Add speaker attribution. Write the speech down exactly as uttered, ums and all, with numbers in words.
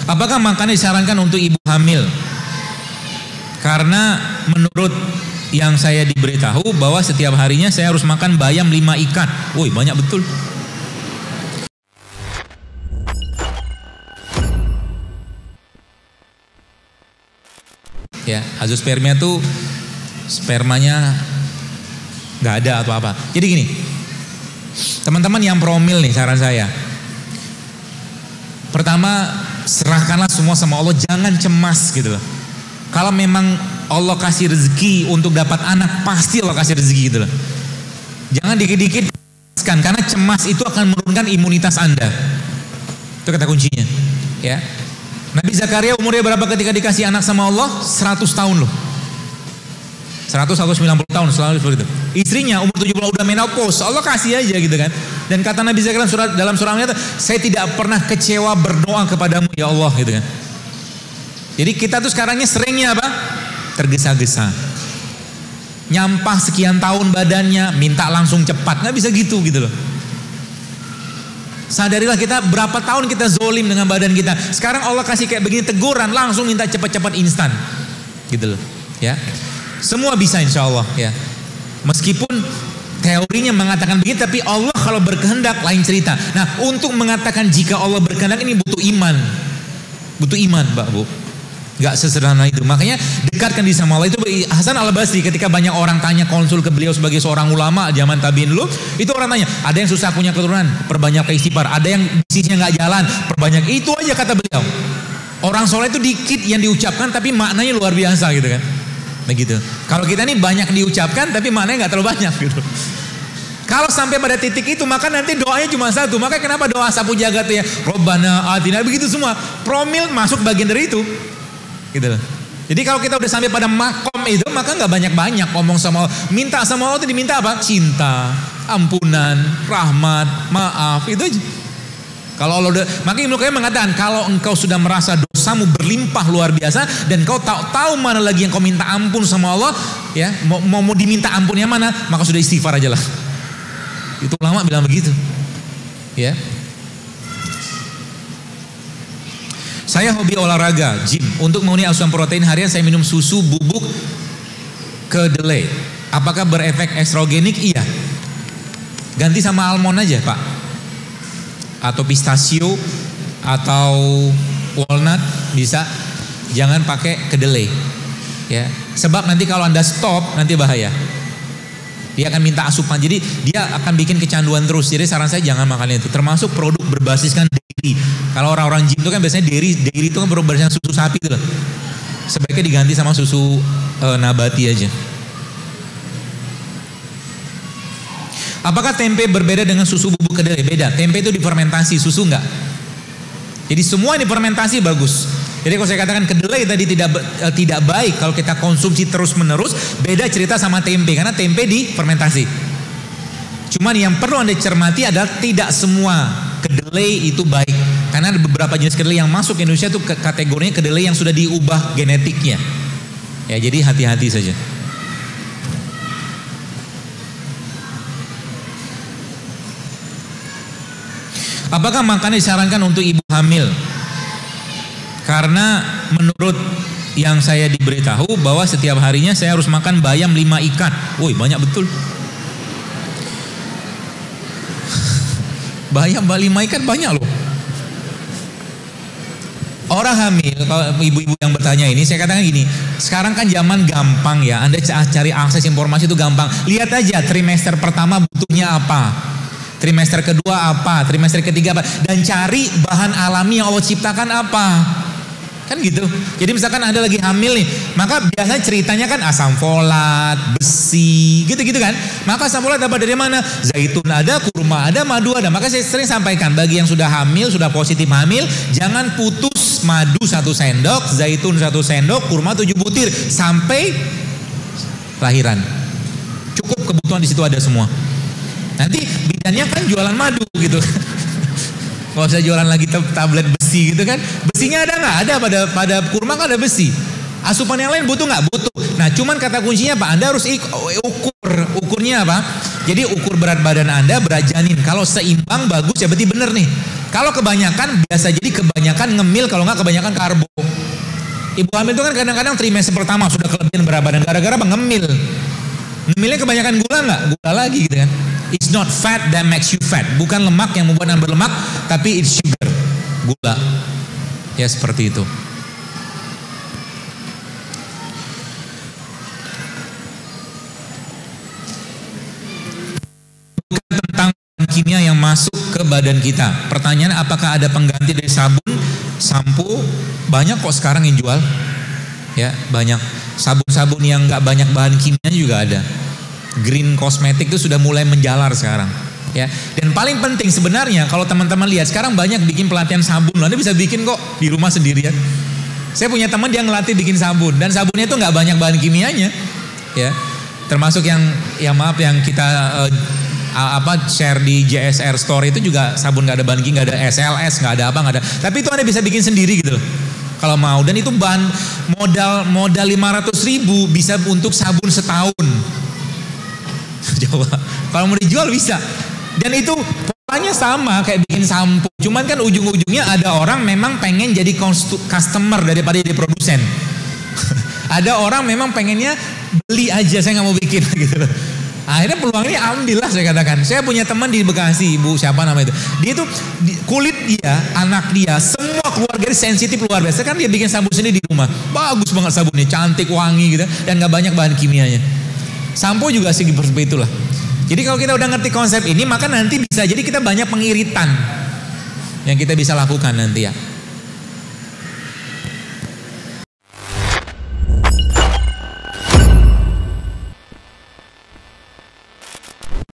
Speaker 1: Apakah makan disarankan untuk ibu hamil? Karena menurut yang saya diberitahu bahwa setiap harinya saya harus makan bayam lima ikat. Woi, banyak betul. Ya, azoospermia tuh spermanya nggak ada atau apa. Jadi gini, teman-teman yang promil nih, saran saya. Pertama, serahkanlah semua sama Allah, jangan cemas gitu loh. Kalau memang Allah kasih rezeki untuk dapat anak, pasti Allah kasih rezeki gitu loh. Jangan dikit-dikit cemaskan, karena cemas itu akan menurunkan imunitas Anda. Itu kata kuncinya. Ya. Nabi Zakaria umurnya berapa ketika dikasih anak sama Allah? seratus tahun loh. seratus atau sembilan puluh tahun selalu seperti itu. Istrinya umur tujuh puluh udah menopause, Allah kasih aja gitu kan. Dan kata Nabi Zakaria surat, dalam surah Al-Anbiya, saya tidak pernah kecewa berdoa kepadamu ya Allah gitu kan. Jadi kita tuh sekarangnya seringnya apa? Tergesa-gesa. Nyampah sekian tahun badannya, minta langsung cepat, nggak bisa gitu gitu loh. Sadarilah kita berapa tahun kita zolim dengan badan kita. Sekarang Allah kasih kayak begini teguran, langsung minta cepat-cepat instan, gitu loh. Ya, semua bisa insya Allah ya. Meskipun teorinya mengatakan begitu, tapi Allah kalau berkehendak lain cerita. Nah, untuk mengatakan jika Allah berkehendak ini butuh iman, butuh iman, Mbak Bu. Gak sesederhana itu. Makanya dekatkan diri sama Allah. Itu Hasan Al-Basri ketika banyak orang tanya konsul ke beliau sebagai seorang ulama zaman tabiin dulu, itu orang tanya, ada yang susah punya keturunan, perbanyak istighfar. Ada yang bisnisnya nggak jalan, perbanyak. Itu aja kata beliau. Orang soleh itu dikit yang diucapkan tapi maknanya luar biasa gitu kan. Begitu. Kalau kita ini banyak diucapkan tapi maknanya nggak terlalu banyak gitu. Kalau sampai pada titik itu maka nanti doanya cuma satu. Maka kenapa doa sapu jagat ya Robbana atina begitu semua. Promil masuk bagian dari itu. Gitu loh. Jadi kalau kita udah sampai pada makom itu maka nggak banyak-banyak ngomong sama Allah. Minta sama Allah itu diminta apa? Cinta, ampunan, rahmat, maaf, itu aja. Kalau Allah udah, maka Ibnu Qayyim mengatakan kalau engkau sudah merasa dosamu berlimpah luar biasa dan kau tahu tahu mana lagi yang kau minta ampun sama Allah, ya mau mau, mau diminta ampunnya mana, maka sudah istighfar aja lah. Itu ulama bilang begitu, ya. Saya hobi olahraga, gym. Untuk memenuhi asupan protein harian saya minum susu bubuk kedelai. Apakah berefek estrogenik? Iya. Ganti sama almond aja, Pak. Atau pistachio atau walnut bisa. Jangan pakai kedelai. Ya. Sebab nanti kalau Anda stop nanti bahaya. Dia akan minta asupan. Jadi dia akan bikin kecanduan terus. Jadi saran saya jangan makan itu. Termasuk produk berbasiskan dairy. Kalau orang-orang gym itu kan biasanya dairy, dairy itu kan berbasiskan susu sapi itu loh. Sebaiknya diganti sama susu e, nabati aja. Apakah tempe berbeda dengan susu bubuk kedelai? Beda. Tempe itu difermentasi, susu enggak. Jadi semua ini fermentasi bagus. Jadi kalau saya katakan kedelai tadi tidak uh, tidak baik kalau kita konsumsi terus-menerus, beda cerita sama tempe karena tempe difermentasi. Cuman yang perlu Anda cermati adalah tidak semua kedelai itu baik. Karena ada beberapa jenis kedelai yang masuk ke Indonesia itu kategorinya kedelai yang sudah diubah genetiknya. Ya, jadi hati-hati saja. Apakah makan disarankan untuk ibu hamil? Karena menurut yang saya diberitahu bahwa setiap harinya saya harus makan bayam lima ikat. Woi, banyak betul. Bayam lima ikat banyak loh. Orang hamil, kalau ibu-ibu yang bertanya ini, saya katakan gini, sekarang kan zaman gampang ya, Anda cari akses informasi itu gampang. Lihat aja trimester pertama butuhnya apa, trimester kedua apa, trimester ketiga apa, dan cari bahan alami yang Allah ciptakan apa. Kan gitu. Jadi misalkan Anda lagi hamil nih, maka biasanya ceritanya kan asam folat, besi, gitu-gitu kan. Maka asam folat dapat dari mana? Zaitun ada, kurma ada, madu ada. Maka saya sering sampaikan bagi yang sudah hamil, sudah positif hamil, jangan putus madu satu sendok, zaitun satu sendok, kurma tujuh butir sampai lahiran. Cukup kebutuhan di situ ada semua. Nanti bidannya kan jualan madu gitu. Gak usah jualan lagi tablet besi gitu kan. Besinya ada nggak? Ada pada pada kurma kan ada besi. Asupan yang lain butuh nggak? Butuh. Nah cuman kata kuncinya apa? Anda harus ukur. Ukurnya apa? Jadi ukur berat badan Anda, berat janin. Kalau seimbang bagus ya berarti bener nih. Kalau kebanyakan, biasa jadi kebanyakan ngemil, kalau nggak kebanyakan karbo. Ibu hamil itu kan kadang-kadang trimester pertama sudah kelebihan berat badan gara-gara apa? Ngemil. Ngemilnya kebanyakan gula nggak? Gula lagi gitu kan. It's not fat that makes you fat. Bukan lemak yang membuat Anda berlemak, tapi it's sugar. Gula. Ya seperti itu. Bukan tentang kimia yang masuk ke badan kita. Pertanyaan, apakah ada pengganti dari sabun, sampo? Banyak kok sekarang yang jual. Ya, banyak sabun-sabun yang nggak banyak bahan kimia juga ada. Green cosmetic itu sudah mulai menjalar sekarang. Ya, dan paling penting sebenarnya kalau teman-teman lihat sekarang banyak bikin pelatihan sabun. Anda bisa bikin kok di rumah sendirian. Saya punya teman yang ngelatih bikin sabun dan sabunnya itu nggak banyak bahan kimianya. Ya, termasuk yang ya maaf yang kita uh, apa share di J S R Store itu juga sabun nggak ada bahan kimia, nggak ada S L S, nggak ada apa, nggak ada. Tapi itu Anda bisa bikin sendiri gitu loh. Kalau mau, dan itu bahan modal modal lima ratus ribu bisa untuk sabun setahun. Coba, kalau mau dijual bisa. Dan itu polanya sama kayak bikin sampo. Cuman kan ujung-ujungnya ada orang memang pengen jadi customer daripada jadi produsen. Ada orang memang pengennya beli aja, saya nggak mau bikin gitu loh. Akhirnya peluangnya ambil lah saya katakan. Saya punya teman di Bekasi, ibu siapa nama itu. Dia tuh kulit dia, anak dia, semua keluarga sensitif luar biasa. Kan dia bikin sabun sendiri di rumah. Bagus banget sabunnya, cantik, wangi gitu. Dan gak banyak bahan kimianya. Sampo juga sih seperti itulah. Jadi kalau kita udah ngerti konsep ini, maka nanti bisa jadi kita banyak pengiritan yang kita bisa lakukan nanti ya.